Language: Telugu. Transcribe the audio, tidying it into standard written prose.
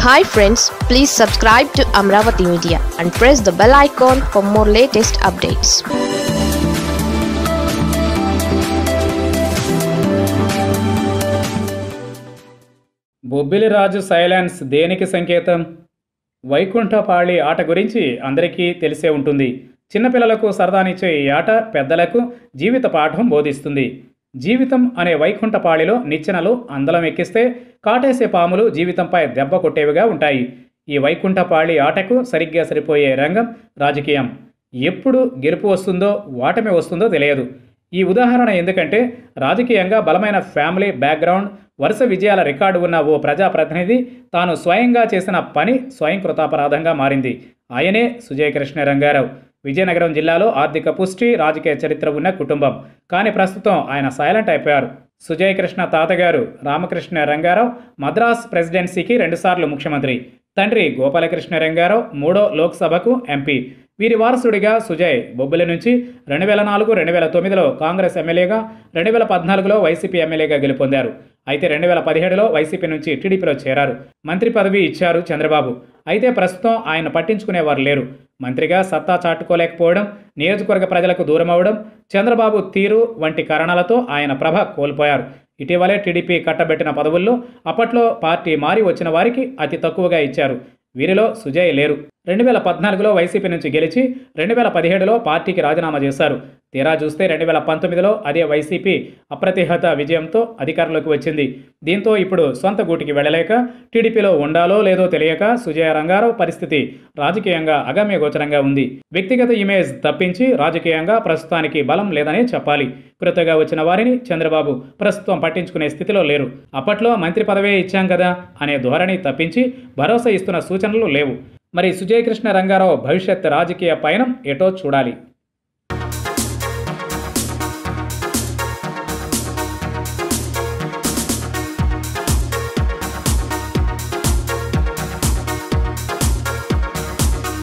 Hi friends, please subscribe to Amravati Media and press the bell icon for more latest updates. Bobbili Raju silence దేనికి సంకేతం? వైకుంఠపాళి ఆట గురించి అందరికీ తెలిసే ఉంటుంది. చిన్నపిల్లలకు సరదానిచ్చే ఈ ఆట పెద్దలకు జీవిత పాఠం బోధిస్తుంది. జీవితం అనే వైకుంఠపాళిలో నిచ్చెనలు అందలం ఎక్కిస్తే కాటేసే పాములు జీవితంపై దెబ్బ కొట్టేవిగా ఉంటాయి. ఈ వైకుంఠపాళి ఆటకు సరిగ్గా సరిపోయే రంగం రాజకీయం. ఎప్పుడు గెలుపు వస్తుందో ఓటమి వస్తుందో తెలియదు. ఈ ఉదాహరణ ఎందుకంటే రాజకీయంగా బలమైన ఫ్యామిలీ బ్యాక్గ్రౌండ్, వరుస విజయాల రికార్డు ఉన్న ఓ ప్రజాప్రతినిధి తాను స్వయంగా చేసిన పని స్వయంకృతాపరాధంగా మారింది. ఆయనే సుజయ కృష్ణ రంగారావు. విజయనగరం జిల్లాలో ఆర్థిక పుష్టి, రాజకీయ చరిత్ర ఉన్న కుటుంబం. కానీ ప్రస్తుతం ఆయన సైలెంట్ అయిపోయారు. సుజయ కృష్ణ తాతగారు రామకృష్ణ రంగారావు మద్రాస్ ప్రెసిడెన్సీకి 2 సార్లు ముఖ్యమంత్రి. తండ్రి గోపాలకృష్ణ రంగారావు 3వ లోక్సభకు ఎంపీ. వీరి వారసుడిగా సుజయ్ బొబ్బిలి నుంచి 2004, 2009లో కాంగ్రెస్ ఎమ్మెల్యేగా, 2014లో వైసీపీ ఎమ్మెల్యేగా గెలుపొందారు. అయితే 2017లో వైసీపీ నుంచి టీడీపీలో చేరారు. మంత్రి పదవి ఇచ్చారు చంద్రబాబు. అయితే ప్రస్తుతం ఆయన పట్టించుకునేవారు లేరు. మంత్రిగా సత్తా చాటుకోలేకపోవడం, నియోజకవర్గ ప్రజలకు దూరమవడం, చంద్రబాబు తీరు వంటి కారణాలతో ఆయన ప్రభ కోల్పోయారు. ఇటీవలే టీడీపీ కట్టబెట్టిన పదవుల్లో అప్పట్లో పార్టీ మారి వచ్చిన వారికి అతి తక్కువగా ఇచ్చారు. వీరిలో సుజయ్ లేరు. 2014లో వైసీపీ నుంచి గెలిచి 2017లో పార్టీకి రాజీనామా చేశారు. తీరా చూస్తే 2019లో అదే వైసీపీ అప్రతిహత విజయంతో అధికారంలోకి వచ్చింది. దీంతో ఇప్పుడు సొంత గూటికి వెళ్ళలేక టీడీపీలో ఉండాలో లేదో తెలియక సుజయ రంగారావు పరిస్థితి రాజకీయంగా అగమ్యగోచరంగా ఉంది. వ్యక్తిగత ఇమేజ్ తప్పించి రాజకీయంగా ప్రస్తుతానికి బలం లేదనే చెప్పాలి. కృతగా వచ్చిన వారిని చంద్రబాబు ప్రస్తుతం పట్టించుకునే స్థితిలో లేరు. అప్పట్లో మంత్రి పదవే ఇచ్చాం కదా అనే ధోరణి తప్పించి భరోసా ఇస్తున్న సూచనలు లేవు. మరి సుజయ కృష్ణ రంగారావు భవిష్యత్ రాజకీయ పయనం ఎటో చూడాలి.